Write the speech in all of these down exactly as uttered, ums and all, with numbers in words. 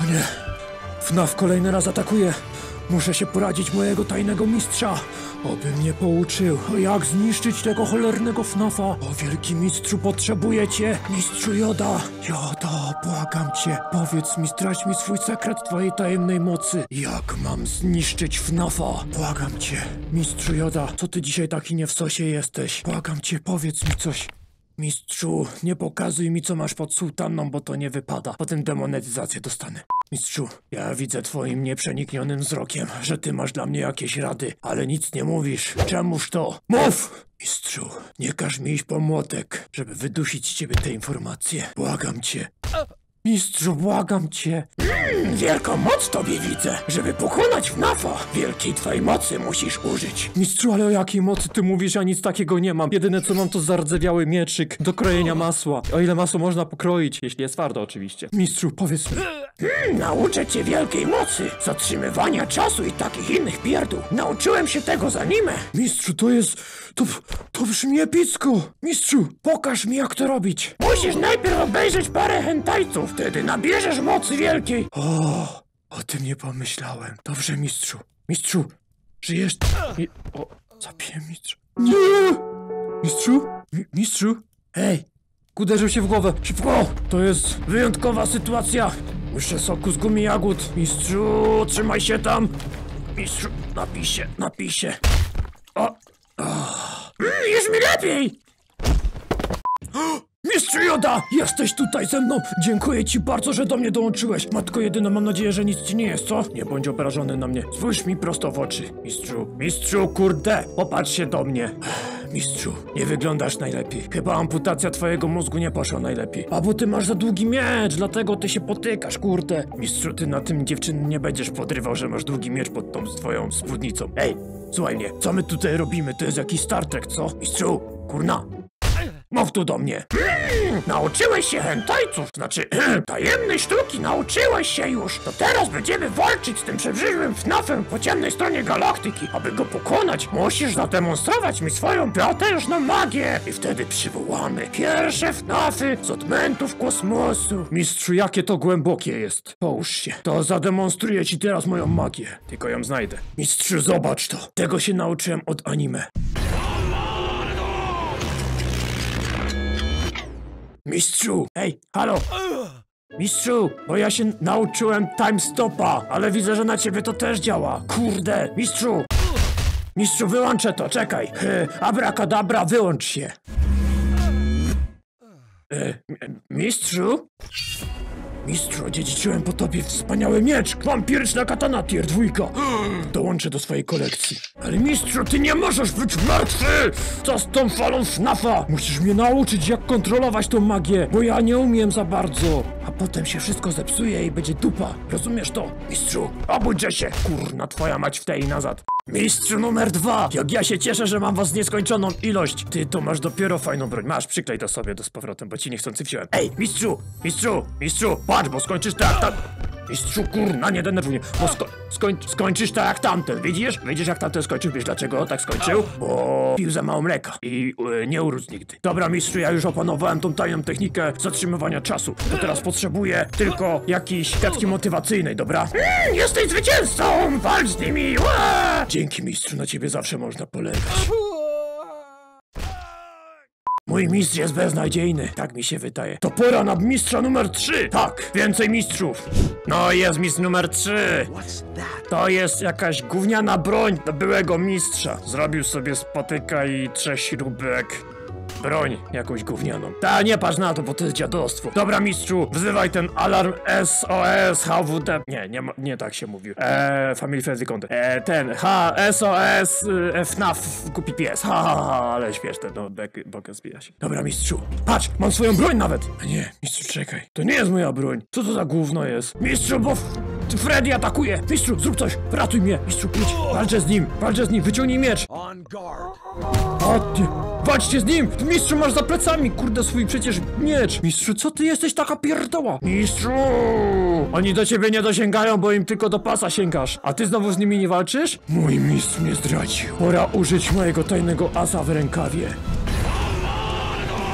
Nie. F N A F kolejny raz atakuje. Muszę się poradzić mojego tajnego mistrza. Oby mnie pouczył, jak zniszczyć tego cholernego F N A F a. O wielki mistrzu, potrzebuję cię, mistrzu Yoda. Yoda, błagam cię, powiedz mi, zdradź mi swój sekret twojej tajemnej mocy. Jak mam zniszczyć F N A F a? Błagam cię, mistrzu Yoda, co ty dzisiaj taki nie w sosie jesteś? Błagam cię, powiedz mi coś. Mistrzu, nie pokazuj mi, co masz pod sutanną, bo to nie wypada. Potem demonetyzację dostanę. Mistrzu, ja widzę twoim nieprzeniknionym wzrokiem, że ty masz dla mnie jakieś rady, ale nic nie mówisz. Czemuż to? Mów! Mistrzu, nie każ mi iść po młotek, żeby wydusić z ciebie te informacje. Błagam cię. Mistrzu, błagam cię. Mm, wielką moc tobie widzę. Żeby pokonać F N A F a, wielkiej twojej mocy musisz użyć. Mistrzu, ale o jakiej mocy ty mówisz? Ja nic takiego nie mam. Jedyne co mam to zardzewiały mieczyk do krojenia masła. O ile masło można pokroić, jeśli jest twarde oczywiście. Mistrzu, powiedz mi. Hmm, nauczę cię wielkiej mocy, zatrzymywania czasu i takich innych pierdół. Nauczyłem się tego z anime. Mistrzu, to jest... To, to brzmi epicko. Mistrzu, pokaż mi, jak to robić. Musisz najpierw obejrzeć parę hentajców, wtedy nabierzesz mocy wielkiej. O, o tym nie pomyślałem. Dobrze, mistrzu. Mistrzu, żyjesz... Mi... O, zabiję mistrzu. Nie! Mistrzu? Mi mistrzu? Hej! Uderzył się w głowę. Szybko! To jest wyjątkowa sytuacja. Muszę soku z gumi jagód. Mistrzu, trzymaj się tam. Mistrzu, napij się, napij się. O! o. Mm, już mi lepiej! Mistrzu Yoda! Jesteś tutaj ze mną! Dziękuję ci bardzo, że do mnie dołączyłeś. Matko jedyna, mam nadzieję, że nic ci nie jest, co? Nie bądź obrażony na mnie. Spójrz mi prosto w oczy. Mistrzu, mistrzu, kurde! Popatrz się do mnie. Mistrzu, nie wyglądasz najlepiej. Chyba amputacja twojego mózgu nie poszła najlepiej. A bo ty masz za długi miecz, dlatego ty się potykasz, kurde. Mistrzu, ty na tym dziewczyny nie będziesz podrywał, że masz długi miecz pod tą twoją spódnicą. Ej, słuchaj mnie, co my tutaj robimy? To jest jakiś Star Trek, co? Mistrzu, kurna. Mów tu do mnie. Hmm, nauczyłeś się hentajców, znaczy tajemnej sztuki, nauczyłeś się już. To teraz będziemy walczyć z tym przebrzyżłym F N A F em po ciemnej stronie galaktyki. Aby go pokonać, musisz zademonstrować mi swoją potężną magię. I wtedy przywołamy pierwsze F N A F y z odmętów kosmosu. Mistrzu, jakie to głębokie jest. Połóż się. To zademonstruję ci teraz moją magię. Tylko ją znajdę. Mistrzu, zobacz to. Tego się nauczyłem od anime. Mistrzu! Ej, halo! Mistrzu, bo ja się nauczyłem time stopa, ale widzę, że na ciebie to też działa. Kurde, mistrzu! Mistrzu, wyłączę to, czekaj. E, abracadabra, wyłącz się. E, mistrzu? Mistrzu, odziedziczyłem po tobie wspaniały miecz! Wampiryczna katana tier dwójka! Dołączę do swojej kolekcji. Ale mistrzu, ty nie możesz być martwy! Co z tą falą F N A F a? Musisz mnie nauczyć, jak kontrolować tą magię, bo ja nie umiem za bardzo. A potem się wszystko zepsuje i będzie dupa. Rozumiesz to? Mistrzu, obudźcie się! Kurna, twoja mać w tej i nazad. Mistrzu numer dwa! Jak ja się cieszę, że mam was nieskończoną ilość! Ty to masz dopiero fajną broń. Masz, przyklej to sobie do z powrotem, bo ci niechcący wziąłem. Ej, mistrzu! Mistrzu! Mistrzu! Patrz, bo skończysz tak jak tam... Mistrzu, kurna, nie denerwuj mnie, bo sko skoń skończysz tak jak tamten, widzisz? Widzisz jak tamten skończył? Wiesz dlaczego tak skończył? Bo pił za mało mleka i yy, nie urósł nigdy. Dobra, mistrzu, ja już opanowałem tą tajną technikę zatrzymywania czasu. To teraz potrzebuję tylko jakiejś kwiatki motywacyjnej, dobra? Mm, jesteś zwycięzcą! Walcz z nimi! Ua! Dzięki, mistrzu, na ciebie zawsze można polegać. Mój mistrz jest beznadziejny, tak mi się wydaje. To pora na mistrza numer trzy! Tak, więcej mistrzów! No jest mistrz numer trzy! To jest jakaś gówniana broń do byłego mistrza. Zrobił sobie spotyka i trzech śrubek. Broń jakąś gównianą. Ta, nie patrz na to, bo to jest dziadostwo. Dobra, mistrzu, wzywaj ten alarm S O S H W D. Nie, nie, nie tak się mówił. Eee, Family Friendly Content. Eee, ten, H, S O S, y, F N A F, kupi pies. Ha, ha, ha, ale śmieszne, no, boka zbija się. Dobra, mistrzu, patrz, mam swoją broń nawet. A nie, mistrzu, czekaj, to nie jest moja broń. Co to za gówno jest? Mistrzu, bo Freddy atakuje. Mistrzu, zrób coś, ratuj mnie. Mistrzu, idź, walczę z nim, walczę z nim, wyciągnij miecz. O, ty, walczcie z nim. Mistrzu, masz za plecami, kurde, swój przecież miecz. Mistrzu, co ty jesteś taka pierdoła? Mistrzu! Oni do ciebie nie dosięgają, bo im tylko do pasa sięgasz. A ty znowu z nimi nie walczysz? Mój mistrz mnie zdradził. Pora użyć mojego tajnego asa w rękawie.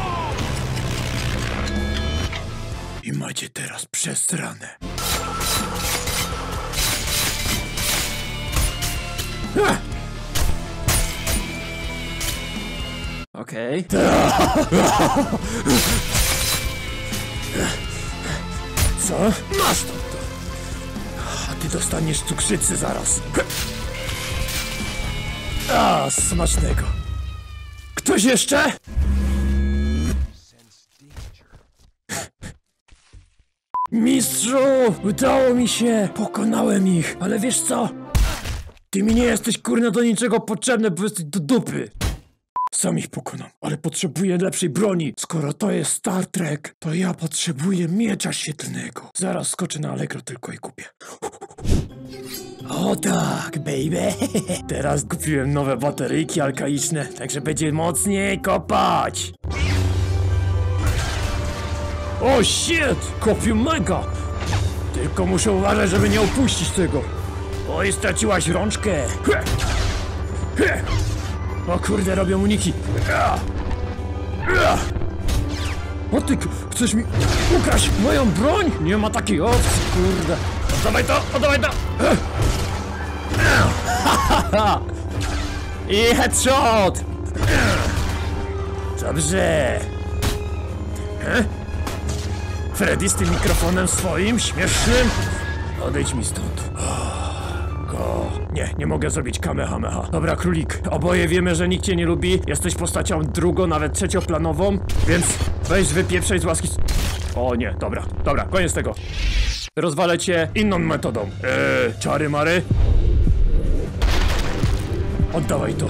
I macie teraz przesrane. Okej. Co? Masz to, to. A ty dostaniesz cukrzycy zaraz. A, smacznego. Ktoś jeszcze? Mistrzu! Udało mi się! Pokonałem ich! Ale wiesz co? Ty mi nie jesteś kurna do niczego potrzebny, bo jesteś do dupy! Sam ich pokonam, ale potrzebuję lepszej broni. Skoro to jest Star Trek, to ja potrzebuję miecza świetlnego. Zaraz skoczę na Allegro tylko i kupię. O tak, baby. Teraz kupiłem nowe bateryjki alkaiczne, także będzie mocniej kopać. O shit! Kopię mega! Tylko muszę uważać, żeby nie opuścić tego. Oj, straciłaś rączkę. O kurde, robią uniki. O ty, chcesz mi ukraść moją broń? Nie ma takiej opcji, kurde. Oddawaj to, oddawaj to! I headshot! Dobrze. Freddy z tym mikrofonem swoim, śmiesznym? Odejdź mi stąd. Go. Nie, nie mogę zrobić kamehameha. Dobra, królik, oboje wiemy, że nikt cię nie lubi. Jesteś postacią drugą, nawet trzecioplanową, więc weź wypieprzej z łaski... O nie, dobra, dobra, koniec tego. Rozwalę cię inną metodą. Eee, czary mary. Oddawaj to.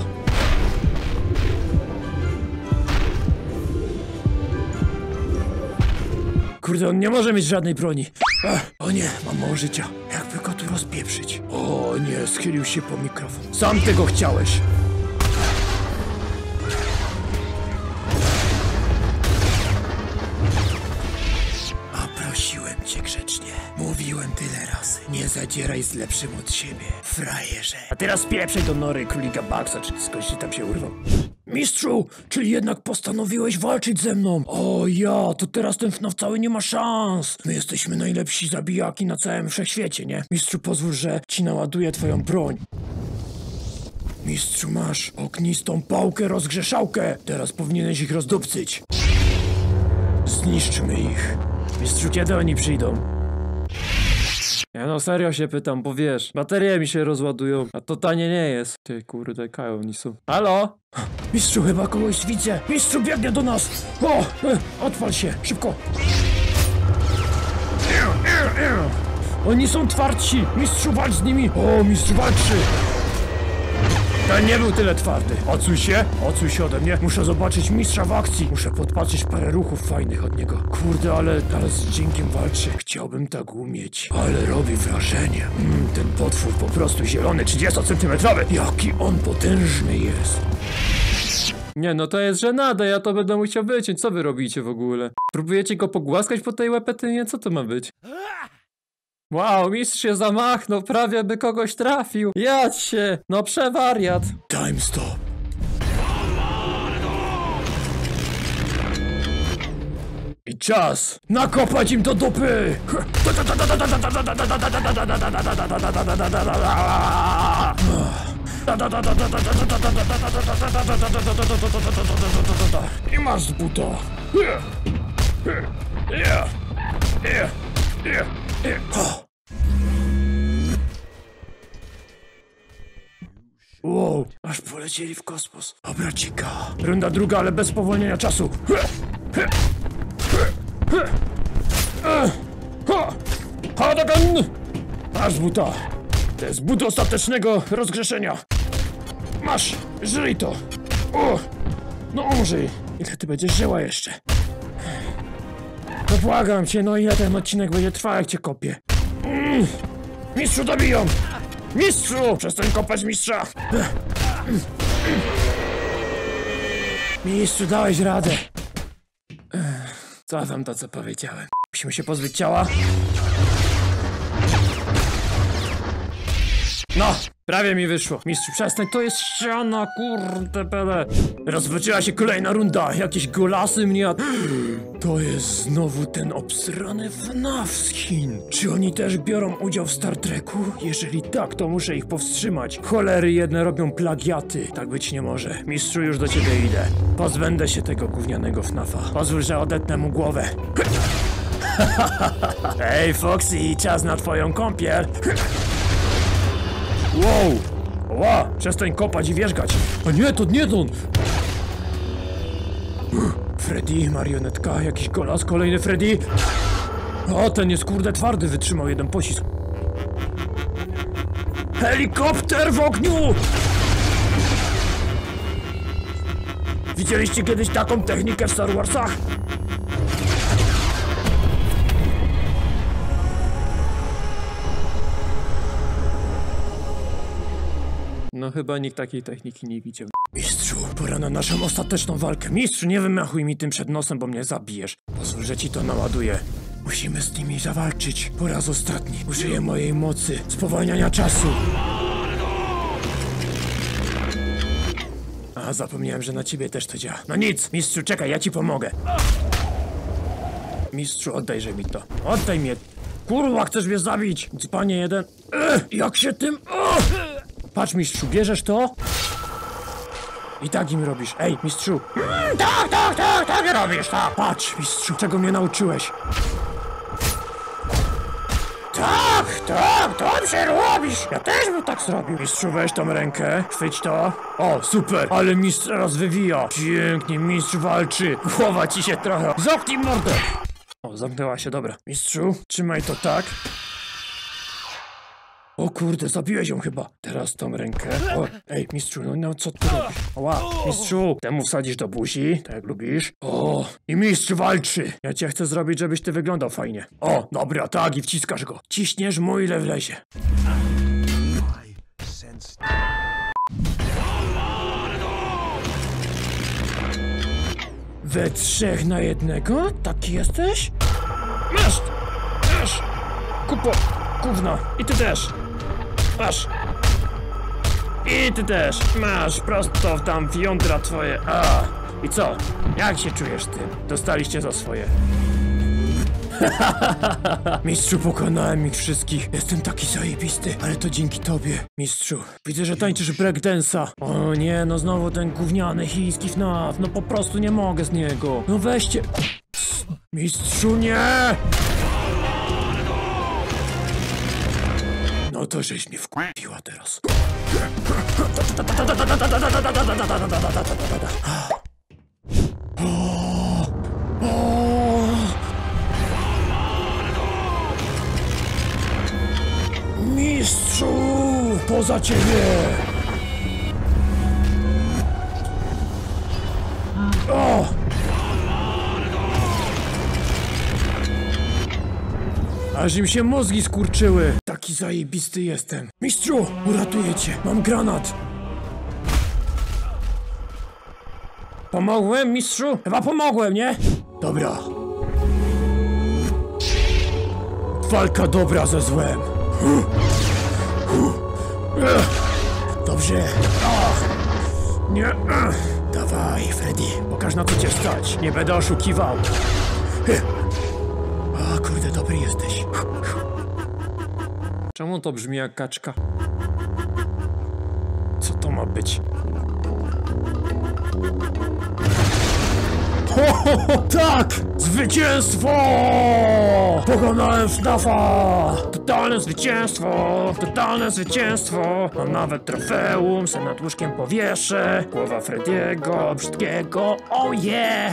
Kurde, on nie może mieć żadnej broni. Ech, o nie, mam mało życia. Jakby go tu rozpieprzyć. O nie, schylił się po mikrofon. Sam tego chciałeś. A prosiłem cię grzecznie. Mówiłem tyle razy. Nie zadzieraj z lepszym od siebie, frajerze. A teraz pieprzej do nory królika Baxa, czy skądś tam się urwał. Mistrzu, czyli jednak postanowiłeś walczyć ze mną. O ja, to teraz ten F N A F cały nie ma szans. My jesteśmy najlepsi zabijaki na całym wszechświecie, nie? Mistrzu, pozwól, że ci naładuję twoją broń. Mistrzu, masz ognistą pałkę rozgrzeszałkę. Teraz powinieneś ich rozdupcyć. Zniszczmy ich. Mistrzu, kiedy oni przyjdą? Ja no serio się pytam, bo wiesz, baterie mi się rozładują, a to tanie nie jest. Ty kurde, kają oni są. Halo? Mistrzu, chyba kogoś widzę. Mistrzu, biegnie do nas. O, e, odpal się, szybko. Oni są twardsi. Mistrzu, walcz z nimi. O, mistrz walczy. Ten nie był tyle twardy. Odsuń się, odsuń się ode mnie. Muszę zobaczyć mistrza w akcji. Muszę podpatrzeć parę ruchów fajnych od niego. Kurde, ale, ale z dźwiękiem walczy. Chciałbym tak umieć. Ale robi wrażenie. Mm, ten potwór po prostu zielony, trzydziestocentymetrowy. Jaki on potężny jest. Nie, no to jest żenada, ja to będę musiał wyciąć. Co wy robicie w ogóle? Próbujecie go pogłaskać po tej łepetynie? Co to ma być? Wow, mistrz się zamachnął, prawie by kogoś trafił. Jadź się, no przewariat. Time stop. I czas nakopać im do dupy. I masz z buta. Wow, aż polecieli w kosmos. Dobra, cika. Runda druga, ale bez powolnienia czasu. Hadagan! Masz buta. To jest but ostatecznego rozgrzeszenia. Masz, żyj to. O, no umrzyj. Ile ty będziesz żyła jeszcze? No błagam cię, no ile ten odcinek będzie trwał, jak cię kopię. Mm. Mistrzu, dobiją! Mistrzu! Przestań kopać mistrza! Mistrzu, dałeś radę. Co wam to, co powiedziałem? Musimy się pozbyć ciała. No, Prawie mi wyszło. Mistrzu, przestań, to jest ściana, kurde pele. Rozpoczęła się kolejna runda. Jakieś golasy mnie... To jest znowu ten obsrany F N A F z Chin. Czy oni też biorą udział w Star Treku? Jeżeli tak, to muszę ich powstrzymać. Cholery jedne robią plagiaty. Tak być nie może. Mistrzu, już do ciebie idę. Pozbędę się tego gównianego F N A F a. Pozwól, że odetnę mu głowę. Ej, Foxy, czas na twoją kąpiel. Wow! Ła! Przestań kopać i wierzgać! A nie, to nie on! Freddy, marionetka, jakiś golas, kolejny Freddy! O, ten jest kurde twardy, wytrzymał jeden pocisk. Helikopter w ogniu! Widzieliście kiedyś taką technikę w Star Warsach? No chyba nikt takiej techniki nie widział. Mistrzu, pora na naszą ostateczną walkę. Mistrzu, nie wymachuj mi tym przed nosem, bo mnie zabijesz. Pozwól, że ci to naładuję. Musimy z nimi zawalczyć. Po raz ostatni. Użyję mojej mocy spowalniania czasu. A, zapomniałem, że na ciebie też to działa. No nic, mistrzu, czekaj, ja ci pomogę. Mistrzu, oddajże mi to. Oddaj mnie. Kurwa, chcesz mnie zabić? Panie jeden. Ech, jak się tym... O! Patrz, mistrzu, bierzesz to? I tak im robisz. Ej, mistrzu. Mm, tak, tak, tak, tak robisz, tak. Patrz, mistrzu, czego mnie nauczyłeś. Tak, tak, dobrze robisz. Ja też bym tak zrobił. Mistrzu, weź tą rękę, chwyć to. O, super, ale mistrz teraz wywija. Pięknie, mistrz walczy. Głowa ci się trochę. Zamknij mordę. O, zamknęła się, dobra. Mistrzu, trzymaj to tak. O kurde, zabiłeś ją chyba. Teraz tą rękę. O, ej, mistrzu, no, no co ty robisz? Ła, mistrzu, temu wsadzisz do buzi, tak jak lubisz. O, i mistrz walczy. Ja cię chcę zrobić, żebyś ty wyglądał fajnie. O, dobra, tak, i wciskasz go. Ciśniesz mu, ile wlezie. We trzech na jednego? Taki jesteś? Masz! Masz! Kupo! Gówno! I ty też! Masz! I ty też! Masz! Prosto w tam w jądra twoje! A! I co? Jak się czujesz tym? Dostaliście za swoje. Mistrzu, pokonałem ich wszystkich. Jestem taki zajebisty, ale to dzięki tobie. Mistrzu, widzę, że tańczysz breakdance'a. O nie, no znowu ten gówniany chiński F N A F. No po prostu nie mogę z niego. No weźcie... Mistrzu, nie! No to żeś mnie wkupiła teraz. O, o. Mistrzu! Poza ciebie! O! Aż im się mózgi skurczyły. Taki zajebisty jestem. Mistrzu, uratuję cię. Mam granat. Pomogłem, mistrzu? Chyba pomogłem, nie? Dobra. Walka dobra ze złem. Dobrze. Nie. Dawaj, Freddy. Pokaż, na co cię stać. Nie będę oszukiwał. A, kurde, dobry jesteś. Czemu to brzmi jak kaczka? Co to ma być? Ho, ho, ho, tak! Zwycięstwo! Pokonałem F N A F a! Totalne zwycięstwo! Totalne zwycięstwo! Mam nawet trofeum, se nad łóżkiem powieszę. Głowa Frediego, brzydkiego, oh yeah!